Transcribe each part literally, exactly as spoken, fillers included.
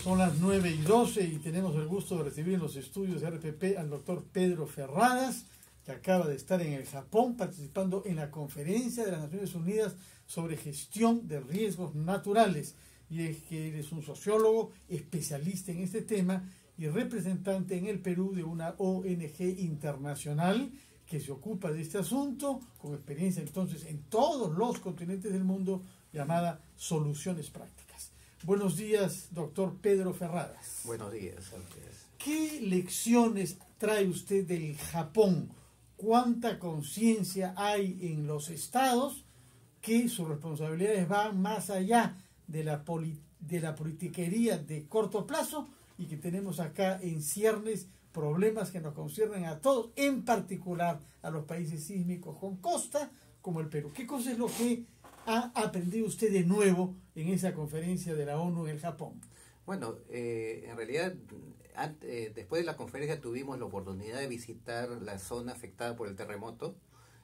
Son las nueve y doce y tenemos el gusto de recibir en los estudios de R P P al doctor Pedro Ferradas, que acaba de estar en el Japón participando en la conferencia de las Naciones Unidas sobre gestión de riesgos naturales. Y es que él es un sociólogo especialista en este tema y representante en el Perú de una O N G internacional que se ocupa de este asunto, con experiencia entonces en todos los continentes del mundo, llamada Soluciones Prácticas. Buenos días, doctor Pedro Ferradas. Buenos días, Andrés. ¿Qué lecciones trae usted del Japón? ¿Cuánta conciencia hay en los estados que sus responsabilidades van más allá de la, poli de la politiquería de corto plazo y que tenemos acá en ciernes problemas que nos conciernen a todos, en particular a los países sísmicos con costa como el Perú? ¿Qué cosa es lo que ha aprendido usted de nuevo en esa conferencia de la ONU en el Japón? Bueno, eh, en realidad, antes, eh, después de la conferencia tuvimos la oportunidad de visitar la zona afectada por el terremoto,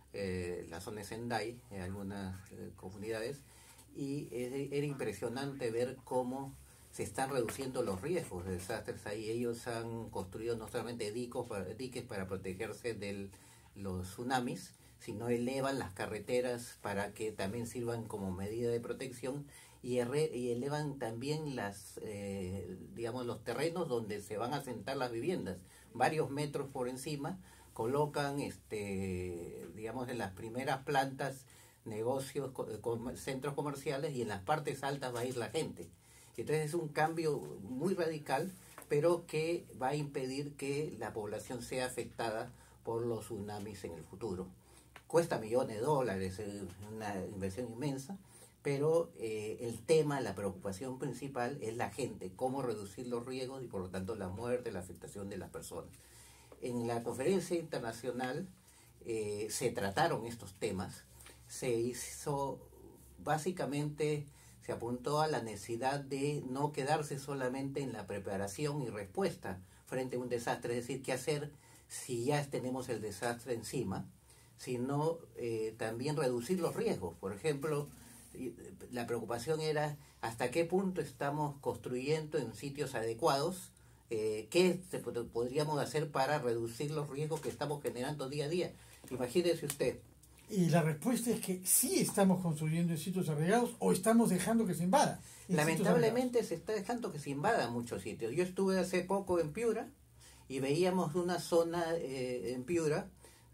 eh, la zona de Sendai, en algunas eh, comunidades, y eh, era impresionante ver cómo se están reduciendo los riesgos de desastres ahí. Ellos han construido no solamente dicos para, diques para protegerse de los tsunamis, sino elevan las carreteras para que también sirvan como medida de protección y, y elevan también las, eh, digamos, los terrenos donde se van a asentar las viviendas, varios metros por encima, colocan, este, digamos, en las primeras plantas negocios, con, centros comerciales, y en las partes altas va a ir la gente. Entonces es un cambio muy radical, pero que va a impedir que la población sea afectada por los tsunamis en el futuro. Cuesta millones de dólares, es una inversión inmensa, pero eh, el tema, la preocupación principal es la gente, cómo reducir los riesgos y por lo tanto la muerte, la afectación de las personas. En la conferencia internacional eh, se trataron estos temas, se hizo básicamente, se apuntó a la necesidad de no quedarse solamente en la preparación y respuesta frente a un desastre, es decir, qué hacer si ya tenemos el desastre encima, sino eh, también reducir los riesgos. Por ejemplo, la preocupación era hasta qué punto estamos construyendo en sitios adecuados, eh, qué se, podríamos hacer para reducir los riesgos que estamos generando día a día. Imagínese usted. Y la respuesta es que sí estamos construyendo en sitios arraigados o estamos dejando que se invada. Lamentablemente se está dejando que se invada muchos sitios. Yo estuve hace poco en Piura y veíamos una zona eh, en Piura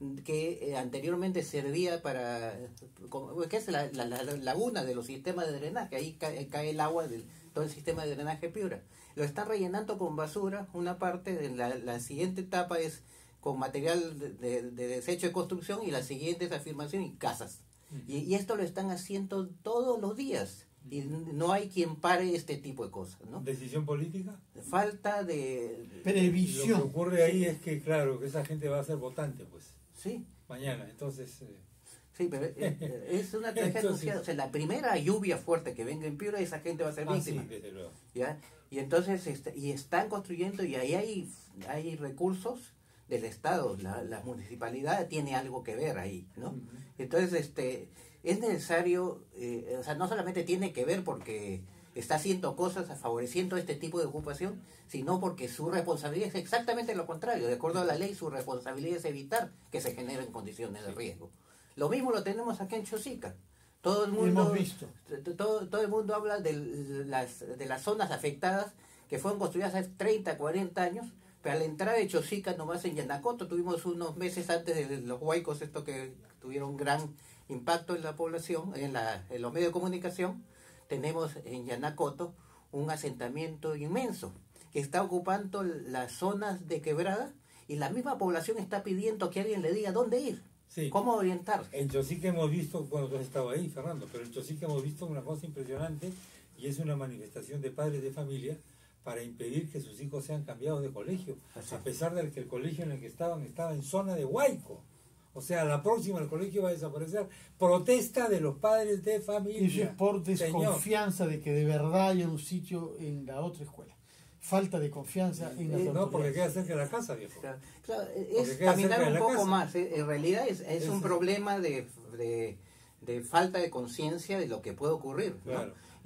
que eh, anteriormente servía para, como, que es la, la, la, la laguna de los sistemas de drenaje, ahí cae, cae el agua de todo el sistema de drenaje Piura. Lo están rellenando con basura, una parte, de la, la siguiente etapa es con material de, de, de desecho de construcción y la siguiente es afirmación y casas. Uh-huh. y, y esto lo están haciendo todos los días. Y no hay quien pare este tipo de cosas, ¿no? ¿Decisión política? Falta de previsión. Lo que ocurre ahí es que, claro, que esa gente va a ser votante, pues. Sí. Mañana, entonces... Eh... Sí, pero eh, es una tragedia anunciada. O sea, la primera lluvia fuerte que venga en Piura, esa gente va a ser ah, víctima. Sí, desde luego. ¿Ya? Y entonces, este, y están construyendo, y ahí hay, hay recursos del Estado, la, la municipalidad tiene algo que ver ahí, ¿no? Uh-huh. Entonces, este... es necesario, eh, o sea, no solamente tiene que ver porque está haciendo cosas favoreciendo este tipo de ocupación, sino porque su responsabilidad es exactamente lo contrario. De acuerdo a la ley, su responsabilidad es evitar que se generen condiciones de riesgo. Lo mismo lo tenemos aquí en Chosica. Todo el mundo, hemos visto. Todo, todo el mundo habla de las, de las zonas afectadas que fueron construidas hace treinta, cuarenta años, pero al entrar de Chosica, nomás en Yanacoto, tuvimos unos meses antes de los huaicos, esto que tuvieron gran impacto en la población, en, la, en los medios de comunicación, tenemos en Yanacoto un asentamiento inmenso que está ocupando las zonas de quebrada y la misma población está pidiendo que alguien le diga dónde ir, sí. cómo orientar. En Chosica hemos visto, bueno, tú has estado ahí, Fernando, pero en Chosica hemos visto una cosa impresionante y es una manifestación de padres de familia para impedir que sus hijos sean cambiados de colegio, Así. a pesar de que el colegio en el que estaban estaba en zona de huaico. O sea, la próxima el colegio va a desaparecer. Protesta de los padres de familia. Y eso es por desconfianza Señor. de que de verdad haya un sitio en la otra escuela. Falta de confianza en la eh, No, porque queda cerca de la casa, viejo. Claro, claro, es caminar un poco casa. más. En realidad es, es un problema de, de, de falta de conciencia de lo que puede ocurrir, ¿no? Claro.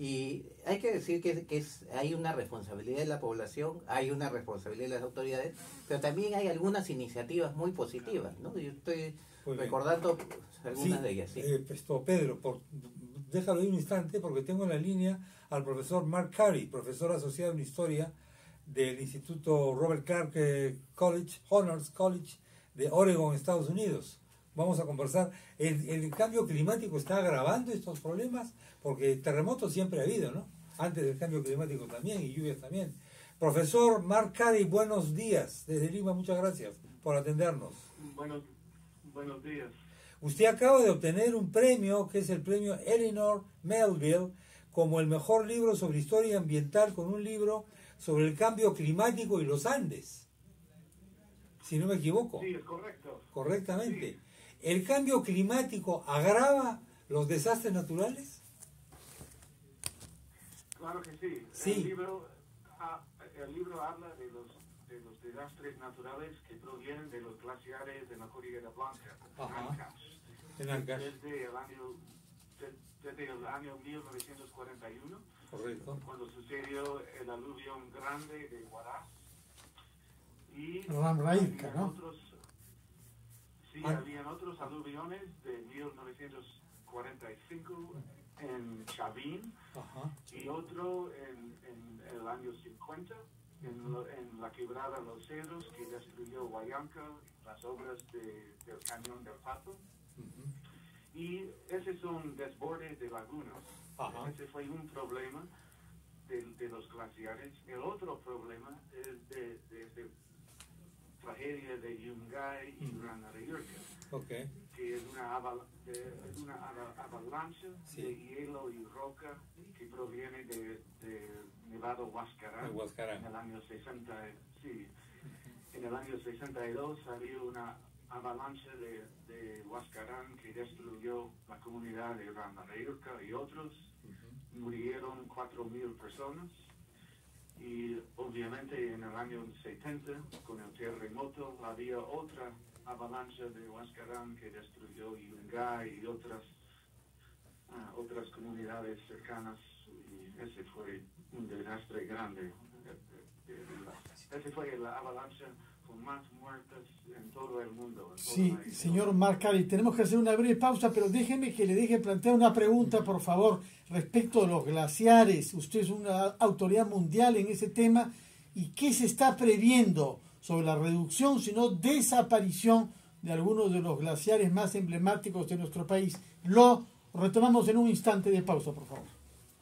Y hay que decir que, que es, hay una responsabilidad de la población, hay una responsabilidad de las autoridades, pero también hay algunas iniciativas muy positivas, ¿no? Yo estoy Muy bien. recordando algunas Sí, de ellas. Sí. eh, esto, Pedro, por, déjalo ahí un instante porque tengo en la línea al profesor Mark Carey, profesor asociado en Historia del Instituto Robert Clark eh, College, Honors College de Oregon, Estados Unidos. Vamos a conversar. El, el cambio climático está agravando estos problemas porque terremotos siempre ha habido, ¿no? Antes del cambio climático también y lluvias también. Profesor Mark Carey, buenos días. Desde Lima, muchas gracias por atendernos. Buenos, buenos días. Usted acaba de obtener un premio, que es el premio Eleanor Melville, como el mejor libro sobre historia ambiental, con un libro sobre el cambio climático y los Andes. Si no me equivoco. Sí, es correcto. Correctamente. Sí. ¿El cambio climático agrava los desastres naturales? Claro que sí. Sí. El libro, ah, el libro habla de los, de los desastres naturales que provienen de los glaciares de la Cordillera Blanca, Ajá. Ancash. En Ancash. Desde el año, de- desde el año mil novecientos cuarenta y uno, Correcto. cuando sucedió el aluvión grande de Huaraz. Y Ramraíca, habían ¿no? otros, sí, Ah. habían otros aluviones de mil novecientos cuarenta y cinco en Chavín Ajá. y otro en, en el año cincuenta en, lo- en la quebrada Los Cedros que destruyó Huallanca, las obras de, del cañón del Pato. Ujú. Y ese es un desborde de lagunas. Ajá. Ese fue un problema de, de los glaciares. El otro problema es de, de, de tragedia de Yungay y Gran Arayurca, Ok. que es una, aval- de- es una ava- avalancha Sí. de hielo y roca que proviene de, de Nevado Huascarán. El Huascarán. En el año sesenta, sí. En el año sesenta y dos salió una avalancha de, de Huascarán que destruyó la comunidad de Gran Arayurca y otros. Murieron cuatro mil personas. Y obviamente en el año setenta, con el terremoto, había otra avalancha de Huascarán que destruyó Yungay y otras, ah, otras comunidades cercanas. Y ese fue un desastre grande. Eh, eh, eh, Ese fue la avalancha con más muertes en todo el mundo. en toda Sí, la historia. señor Mark Carey, tenemos que hacer una breve pausa, pero déjeme que le deje plantear una pregunta, por favor, respecto a los glaciares. Usted es una autoridad mundial en ese tema. ¿Y qué se está previendo sobre la reducción, sino desaparición de algunos de los glaciares más emblemáticos de nuestro país? Lo retomamos en un instante de pausa, por favor.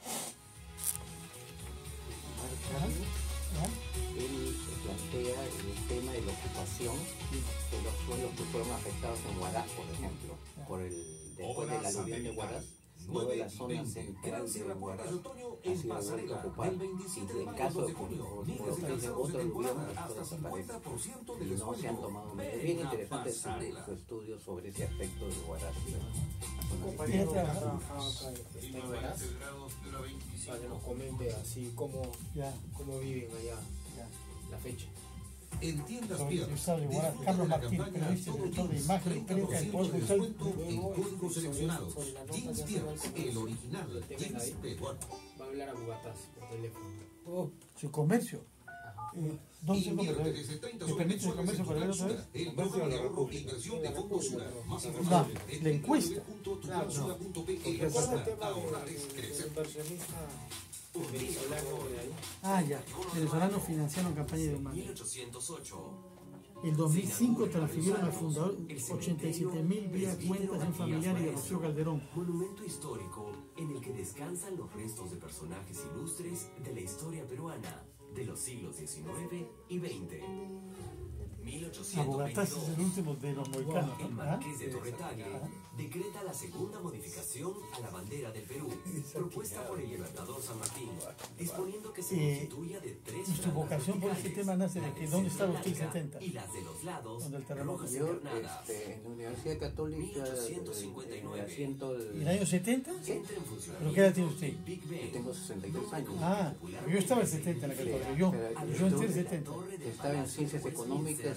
Él plantea el tema de la ocupación de los suelos que fueron afectados en Huaraz, por ejemplo, por el, después del aluvión de Huaraz. Toda la zona central de Huaraz ha sido vuelta a ocupar, y en caso de producirse otro aluvión, esto desaparece y no se han tomado medidas. Bien interesante su, su estudio sobre ese aspecto de Huaraz. Compañero que ha trabajado acá en Huaraz, para que nos comente así cómo, Ya, cómo viven allá ya. la fecha. En tiendas Sobre el Piedras, estado de Huaraz, disfruta Carlos de la Martín, campaña periodista y Todo director de Jeans, imagen y treinta por prensa del ciento Poder de Judicial. descuento en códigos seleccionados. Jeans Piedras, el original jeans peruano. Va a hablar a Bugatás por teléfono. Oh, su comercio. Eh, ¿Dónde se Invierte encuentra? desde treinta ¿Me permite el soles comercio en para ver tu otra vez? Sura, el Comercio programa de de la ahorro República. e inversión de En la Fondos Sura. República, Más pero- información No, en la encuesta. www.tuconsura punto pe. Porque ¿Recuerda el Sura, tema ahorrar es del crecer. inversionista venezolano de ahí? Ah, ya. Venezolanos financiaron campaña de humanos. mil ochocientos ocho. En dos mil cinco transfirieron al fundador ochenta y siete mil vía cuentas de un familiar y de Rocío Calderón. Monumento histórico en el que descansan los restos de personajes ilustres de la historia peruana de los siglos diecinueve y veinte. A Bogotá es el último de los mohicanos. El ¿Ah? Marqués de Torretagle decreta la segunda modificación a la bandera del Perú, propuesta por el libertador San Martín, disponiendo que se Eh, constituya de tres y su vocación por este verticales, tema nace de la que de ¿dónde estaba centro usted en larga setenta? y las de los lados Donde el terremoto. rojas Yo, encarnadas. este, en la Universidad Católica, mil ochocientos cincuenta y nueve. eh, asiento ¿En el- el año setenta? Entra en ¿Pero funcionamiento qué edad tiene usted? el Big yo Ben. tengo sesenta y tres años. Ah, yo estaba en setenta en la Católica. Yo, yo entré en setenta. Estaba en ciencias económicas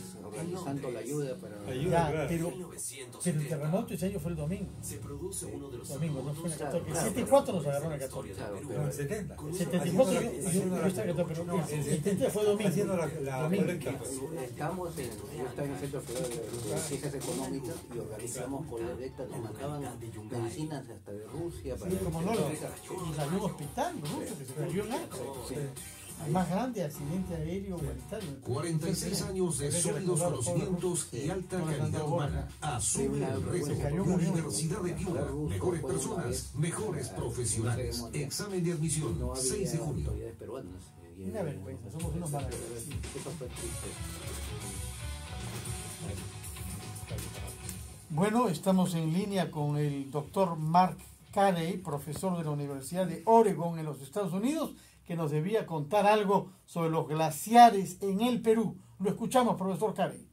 organizando la ayuda para... Ayuda, Ya, claro. pero, pero el terremoto ese año fue el domingo. Se produce uno de los Domingo, no fue en el Claro, catorce. El claro, setenta y cuatro nos agarró en el catorce. Claro, No, pero en setenta. El setenta y cuatro, yo, yo, yo estaba en el catorce, pero el setenta fue domingo. Haciendo la, la Domingo. colecta, pues. estamos en, yo estaba en el Centro Federal de Ciencias Económicas y organizamos colectas, nos mandaban medicinas hasta de Rusia para... Sí, como no, y salió un hospital ruso que se cayó en algo. El más grande accidente aéreo humanitario. cuarenta y seis años de sólidos conocimientos y alta calidad humana. Asume el reto. Universidad de Piura. Mejores personas, mejores profesionales. Examen de admisión, No había seis de junio. autoridades peruanas. Y, Una vergüenza, somos unos malagradecidos. Eso fue triste. Bueno, estamos en línea con el doctor Mark Carey, profesor de la Universidad de Oregon en los Estados Unidos, que nos debía contar algo sobre los glaciares en el Perú. Lo escuchamos, profesor Carey.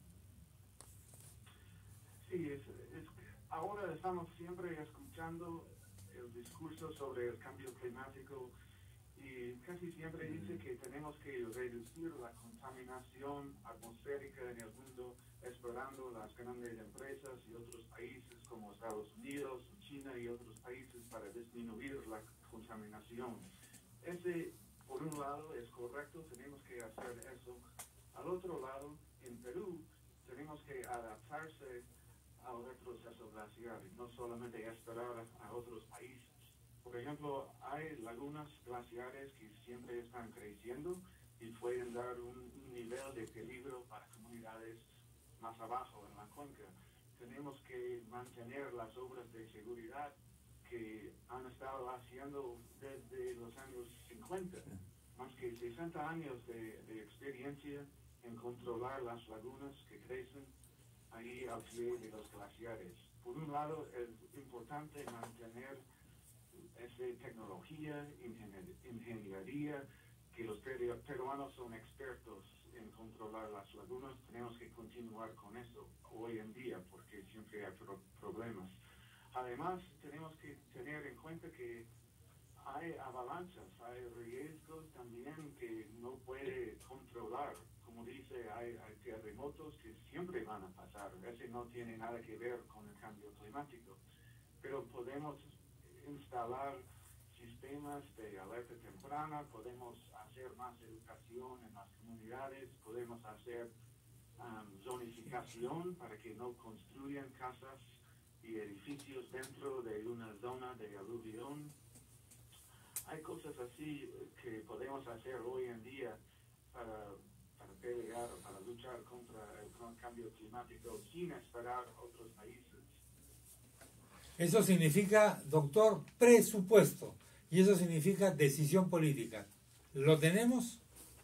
Sí, es, es, ahora estamos siempre escuchando el discurso sobre el cambio climático y casi siempre dice que tenemos que reducir la contaminación atmosférica en el mundo, explorando las grandes empresas y otros países como Estados Unidos, China y otros países para disminuir la contaminación. Ese, por un lado, es correcto, tenemos que hacer eso. Al otro lado, en Perú, tenemos que adaptarse al retroceso glacial, no solamente esperar a otros países. Por ejemplo, hay lagunas glaciares que siempre están creciendo y pueden dar un, un nivel de peligro para comunidades más abajo en la cuenca. Tenemos que mantener las obras de seguridad que han estado haciendo desde los años cincuenta, más que sesenta años de, de experiencia en controlar las lagunas que crecen ahí al pie de los glaciares. Por un lado, es importante mantener esa tecnología, ingen- ingeniería, que los peru- peruanos son expertos en controlar las lagunas. Tenemos que continuar con eso hoy en día porque siempre hay pro- problemas. Además, tenemos que tener en cuenta que hay avalanchas, hay riesgos también que no puede controlar. Como dice, hay, hay terremotos que siempre van a pasar. Ese no tiene nada que ver con el cambio climático. Pero podemos instalar sistemas de alerta temprana, podemos hacer más educación en las comunidades, podemos hacer um, zonificación para que no construyan casas y edificios dentro de una zona de aluvión. Hay cosas así que podemos hacer hoy en día para, para pelear, para luchar contra el cambio climático sin esperar a otros países. Eso significa, doctor, presupuesto. Y eso significa decisión política. ¿Lo tenemos?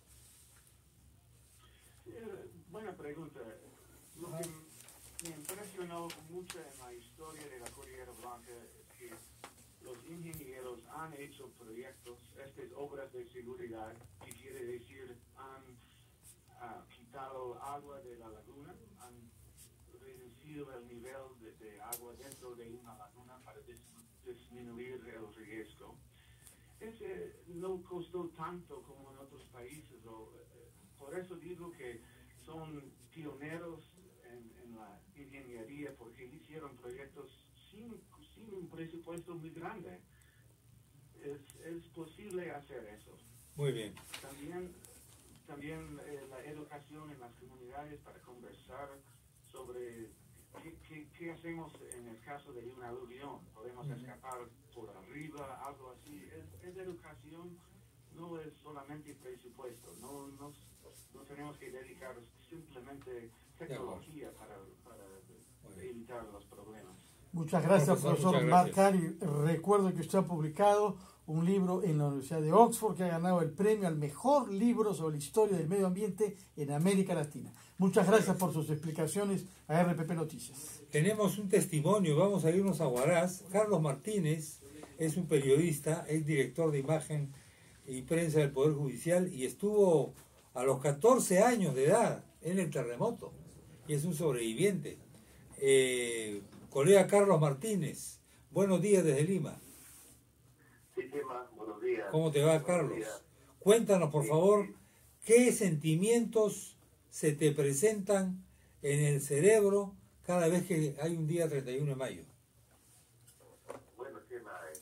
Eh, buena pregunta. Lo que me impresionó mucho en la historia de la Cordillera Blanca es que los ingenieros han hecho proyectos, estas obras de seguridad, que quiere decir han uh, quitado agua de la laguna, han reducido el nivel de, de agua dentro de una laguna para dis, disminuir el riesgo. Ese no costó tanto como en otros países, o, eh, por eso digo que son pioneros en, en la ingeniería, porque hicieron proyectos sin, sin un presupuesto muy grande. Es, es posible hacer eso. Muy bien. También, también eh, la educación en las comunidades para conversar sobre qué, qué, qué hacemos en el caso de una aluvión. Podemos escapar por arriba, algo así. Es, es educación, no es solamente presupuesto. No, no, no tenemos que dedicar simplemente tecnología para, para evitar los problemas. Muchas gracias, Profesor, profesor muchas Mark gracias. Carey. Recuerdo que usted ha publicado un libro en la Universidad de Oxford que ha ganado el premio al mejor libro sobre la historia del medio ambiente en América Latina. Muchas gracias por sus explicaciones a R P P Noticias. Tenemos un testimonio, vamos a irnos a Huaraz. Carlos Martínez es un periodista, es director de imagen y prensa del Poder Judicial y estuvo a los catorce años de edad en el terremoto y es un sobreviviente. Eh, colega Carlos Martínez, buenos días desde Lima. Sí, Chema, buenos días. ¿Cómo te va, Buenos Carlos? días. Cuéntanos, por Sí, favor, sí. qué sentimientos se te presentan en el cerebro cada vez que hay un día treinta y uno de mayo? Bueno, Chema, eh,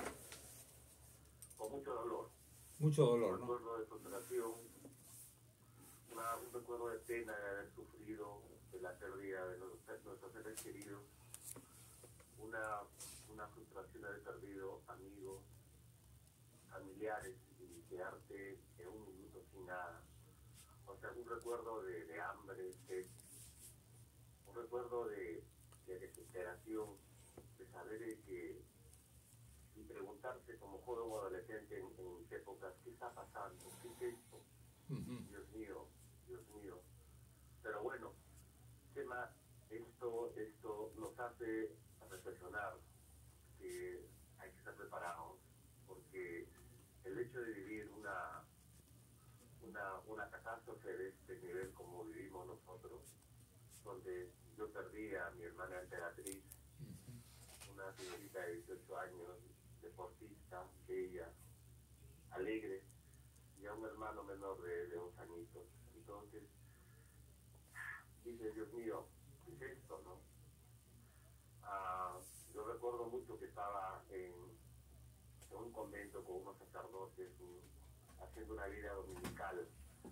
con mucho dolor. Mucho dolor, Un ¿no? recuerdo de frustración, una- un recuerdo de pena de haber sufrido de la pérdida de los- nuestros seres queridos, una, una frustración de haber perdido amigos, familiares y quedarte en un minuto sin nada. O sea, un recuerdo de, de hambre, sed, un recuerdo de, de desesperación, de saber de que y preguntarse como joven o adolescente en, en mis épocas, ¿qué está pasando? ¿Qué es esto? Ujú. Dios mío, Dios mío. Pero bueno, tema, esto, esto nos hace reflexionar que hay que estar preparados, porque el hecho de vivir una, una, una catástrofe de este nivel como vivimos nosotros, donde yo perdí a mi hermana Emperatriz, una señorita de dieciocho años, deportista, bella, alegre, y a un hermano menor de, de dos añitos. Entonces, dice, Dios mío, ¿qué es esto, no? Ah, yo recuerdo mucho que estaba en, en un convento con unos sacerdotes mm, haciendo una vida dominical.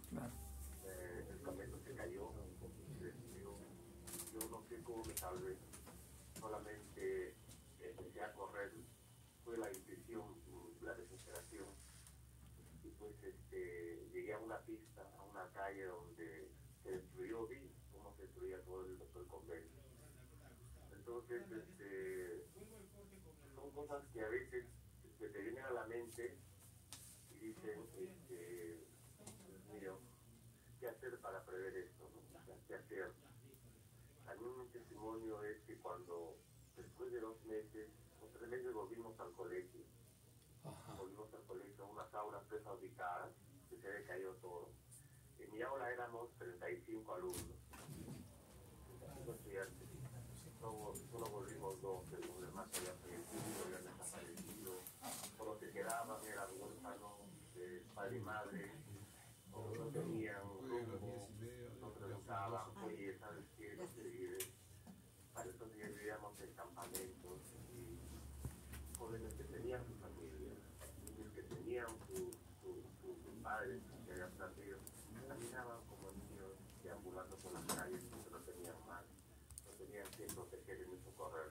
Eh, el convento se cayó. Entonces, yo, yo no sé cómo me salvé. Solamente empecé a correr. Fue la intuición, la desesperación. Y pues este, llegué a una pista, a una calle donde se destruyó, vi cómo se destruía todo el, todo el convento. Entonces, este, son cosas que a veces se te vienen a la mente y dicen, este, Dios mío, ¿qué hacer para prever esto? ¿No? O sea, ¿qué hacer? También mi testimonio es que cuando, después de dos meses, o tres meses volvimos al colegio, Ajá. volvimos al colegio a unas aulas prefabricadas, que se había caído todo. En mi aula éramos treinta y cinco alumnos, treinta y cinco estudiantes. Solo, solo volvimos dos, los demás habían fallecido, habían desaparecido. Por lo que quedaban eran huérfanos de padre y madre, o no tenían rumbo, no preguntaban, oye, ¿sabes qué? No se vive. Para entonces ya vivíamos en campamentos y jóvenes que tenían su familia, niños que tenían sus su, su, su padres que habían perdido, caminaban como niños deambulando por las calles porque no tenían más, no tenían quien proteger ni socorrer.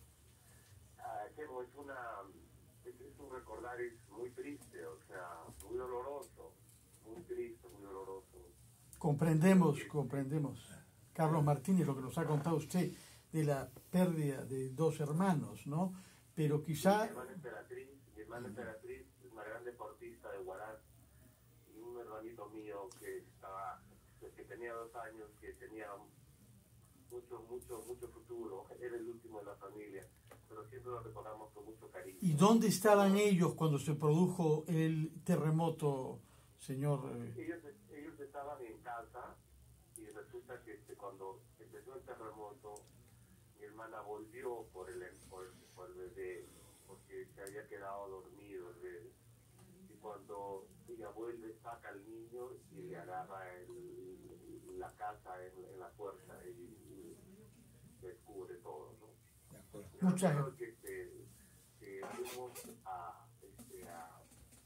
Ah, es una, es, es un recordar es muy triste, o sea, muy doloroso, muy triste, muy doloroso. Comprendemos, comprendemos. Carlos Martínez, lo que nos ha contado usted de la pérdida de dos hermanos, ¿no? Pero quizá... Mi hermana Emperatriz, mi hermana Emperatriz es una gran deportista de Huaraz, y un hermanito mío que estaba, que tenía dos años, que tenía mucho, mucho, mucho futuro, era el último de la familia, pero siempre lo recordamos con mucho cariño. ¿Y dónde estaban ellos cuando se produjo el terremoto, señor? Ellos, ellos estaban en casa y resulta que este, cuando empezó el terremoto, mi hermana volvió por el, por, por el bebé, porque se había quedado dormido el bebé. Y cuando ella vuelve, saca al niño y le agarra el, la casa en, en la puerta y, y descubre todo, ¿no? Muchas gracias. Que, que, que fuimos a, este, a,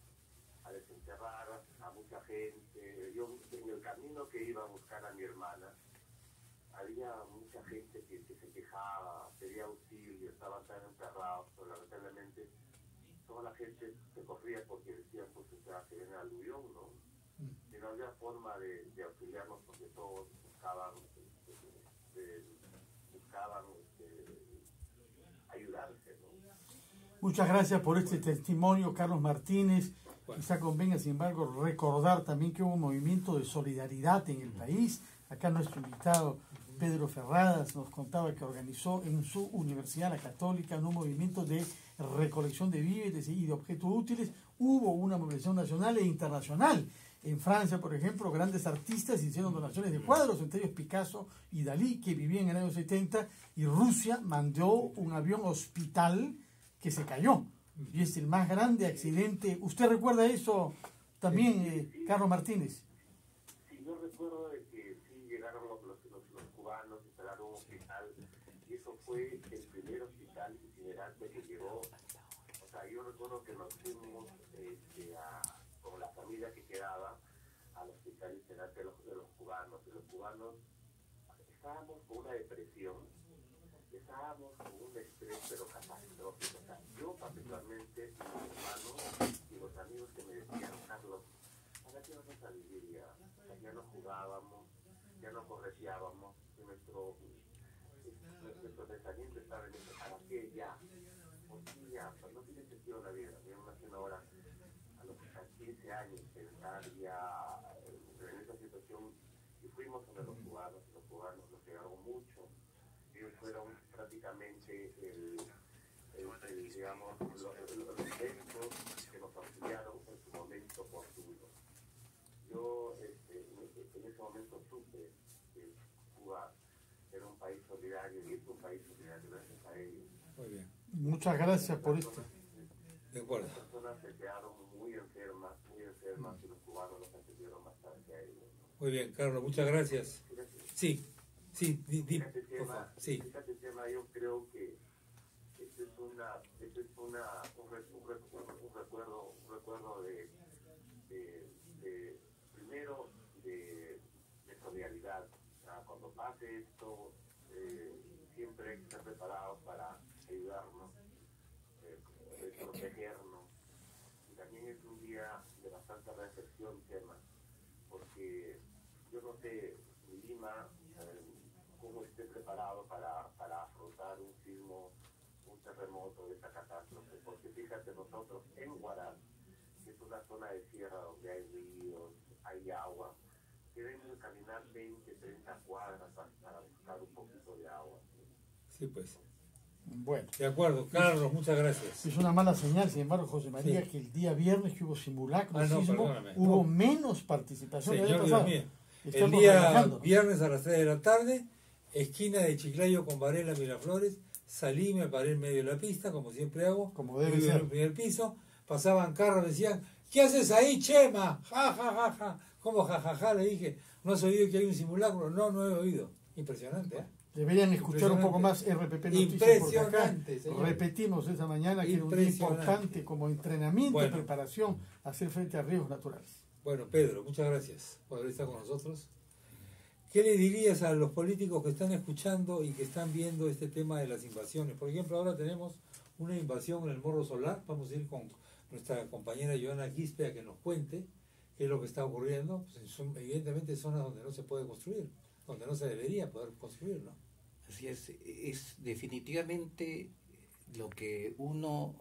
a desenterrar a mucha gente. Yo en el camino que iba a buscar a mi hermana, había mucha gente que, que se quejaba, pedía auxilio, estaban tan enterrados, pero lamentablemente toda la gente se corría porque decían, pues, o sea, que viene el aluvión, ¿no? Y no había forma de, de auxiliarnos porque todos buscaban, este, de, buscaban este, ayudarse, ¿no? Muchas gracias por este testimonio, Carlos Martínez. Quizá convenga, sin embargo, recordar también que hubo un movimiento de solidaridad en el país. Acá nuestro invitado, Pedro Ferradas, nos contaba que organizó en su universidad, la Católica, un movimiento de recolección de víveres y de objetos útiles. Hubo una movilización nacional e internacional. En Francia, por ejemplo, grandes artistas hicieron donaciones de cuadros, entre ellos Picasso y Dalí, que vivían en el año setenta, y Rusia mandó un avión hospital que se cayó. Y es el más grande accidente. ¿Usted recuerda eso también, eh, Carlos Martínez? Sí, yo recuerdo de que sí, eso fue el primer hospital itinerante que llegó. O sea, yo recuerdo que nos fuimos este, a, con la familia que quedaba al hospital itinerante de los, de los cubanos. Y los cubanos estábamos con una depresión, estábamos con un estrés, pero catastrófico. O sea, yo particularmente, mis hermanos y los amigos que me decían, Carlos, ¿para qué vamos a vivir ya? O sea, ya no jugábamos, ya no correteábamos, nuestro, nuestro pensamiento estaba en eso, ¿para qué ya? ¿Por qué ya? Pues no tiene sentido la vida. Me imagino ahora, a los quince años, pensar ya en esa situación, y fuimos donde los cubanos, y los cubanos nos llegaron mucho. Ellos fueron prácticamente el, el, el digamos, los, los eventos que nos auxiliaron en su momento oportuno. Yo este, en ese momento supe que Cuba era un país solidario y es un país solidario gracias a ellos. Muy bien. Muchas gracias por esto. De acuerdo. Las personas se quedaron muy enfermas, muy enfermas y los cubanos los atendieron bastante a ellos. Muy bien, Carlos, muchas gracias. Sí, sí, di, di, Fíjate, tema, sí. Fíjate, tema, yo creo que este es, una, este es una, un, re, un, re, un recuerdo, un recuerdo de, de, de primero, de, de solidaridad. O sea, cuando pase esto, eh, siempre hay que estar preparados para ayudarnos, eh, protegernos. Y también es un día de bastante reflexión, tema, porque yo no sé, Lima, eh, cómo esté preparado para, para afrontar un sismo, un terremoto de esta catástrofe, porque fíjate, nosotros en Huaraz, que es una zona de sierra donde hay ríos, hay agua, debemos caminar veinte, treinta cuadras para, para buscar un poquito de agua. Sí, pues. Bueno. De acuerdo, Carlos, muchas gracias. Es una mala señal, sin embargo, José María, Sí. que el día viernes que hubo simulacro de Ah, no, sismo, perdóname. hubo No. menos participación. que el Señor año Dios pasado. mío. El Estamos día relajándonos. viernes a las tres de la tarde, esquina de Chiclayo con Varela Miraflores, salí, me paré en medio de la pista, como siempre hago, Como debe vivo en ser. el primer piso, pasaban carros, decían, ¿qué haces ahí, Chema? Ja, ja, ja, ja. ¿Cómo ja, ja, ja? Le dije, ¿no has oído que hay un simulacro? No, no he oído. Impresionante, ¿eh? Deberían escuchar un poco más R P P Noticias, porque acá Impresionante, señor. repetimos esta mañana que era un día Impresionante. importante como entrenamiento Bueno. y preparación a hacer frente a riesgos naturales. Bueno, Pedro, muchas gracias por haber estado con nosotros. ¿Qué le dirías a los políticos que están escuchando y que están viendo este tema de las invasiones? Por ejemplo, ahora tenemos una invasión en el Morro Solar. Vamos a ir con nuestra compañera Joana Quispe a que nos cuente qué es lo que está ocurriendo. Pues son evidentemente zonas donde no se puede construir, donde no se debería poder construir, ¿no? Así es, es definitivamente lo que uno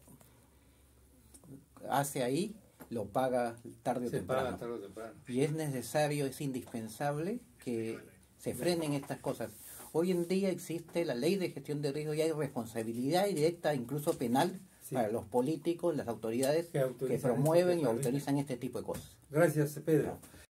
hace ahí, lo paga tarde o Se temprano. paga tarde o temprano. Y es necesario, es indispensable que se frenen estas cosas. Hoy en día existe la ley de gestión de riesgo y hay responsabilidad directa, incluso penal, Sí. para los políticos, las autoridades Que que, autorizan promueven este y tipo de- autorizan este tipo de cosas. Gracias, Pedro.